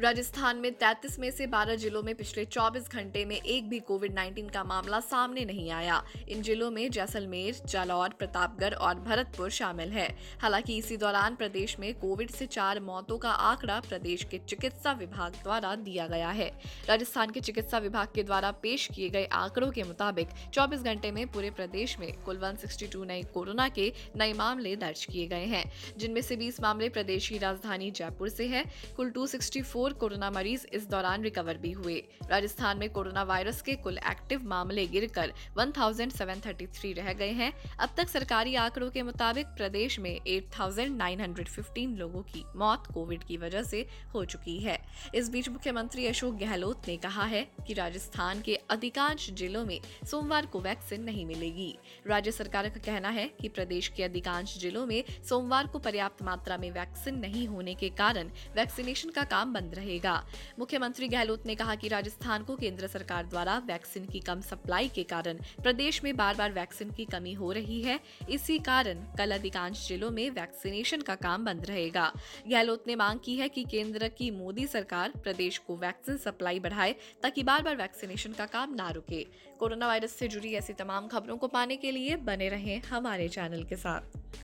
राजस्थान में 33 में से 12 जिलों में पिछले 24 घंटे में एक भी कोविड-19 का मामला सामने नहीं आया। इन जिलों में जैसलमेर, जालौर, प्रतापगढ़ और भरतपुर शामिल है। हालांकि इसी दौरान प्रदेश में कोविड से 4 मौतों का आंकड़ा प्रदेश के चिकित्सा विभाग द्वारा दिया गया है। राजस्थान के चिकित्सा विभाग के द्वारा पेश किए गए आंकड़ों के मुताबिक 24 घंटे में पूरे प्रदेश में कुल 162 नए कोरोना के नए मामले दर्ज किए गए हैं, जिनमें से 20 मामले प्रदेश की राजधानी जयपुर से है। कुल 264 कोरोना मरीज इस दौरान रिकवर भी हुए। राजस्थान में कोरोना वायरस के कुल एक्टिव मामले गिरकर 1733 रह गए हैं। अब तक सरकारी आंकड़ों के मुताबिक प्रदेश में 8915 लोगों की मौत कोविड की वजह से हो चुकी है। इस बीच मुख्यमंत्री अशोक गहलोत ने कहा है कि राजस्थान के अधिकांश जिलों में सोमवार को वैक्सीन नहीं मिलेगी। राज्य सरकार का कहना है कि प्रदेश के अधिकांश जिलों में सोमवार को पर्याप्त मात्रा में वैक्सीन नहीं होने के कारण वैक्सीनेशन का काम बंद रहेगा। मुख्यमंत्री गहलोत ने कहा कि राजस्थान को केंद्र सरकार द्वारा वैक्सीन की कम सप्लाई के कारण प्रदेश में बार बार वैक्सीन की कमी हो रही है। इसी कारण कल अधिकांश जिलों में वैक्सीनेशन का काम बंद रहेगा। गहलोत ने मांग की है कि केंद्र की मोदी सरकार प्रदेश को वैक्सीन सप्लाई बढ़ाए ताकि बार बार वैक्सीनेशन का काम ना रुके। कोरोना वायरस से जुड़ी ऐसी तमाम खबरों को पाने के लिए बने रहें हमारे चैनल के साथ।